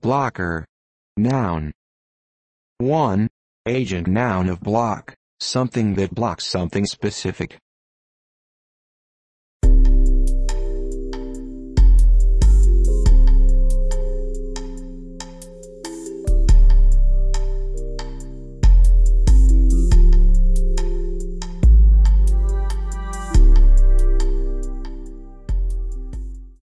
Blocker. Noun. 1. Agent noun of block, something that blocks something specific.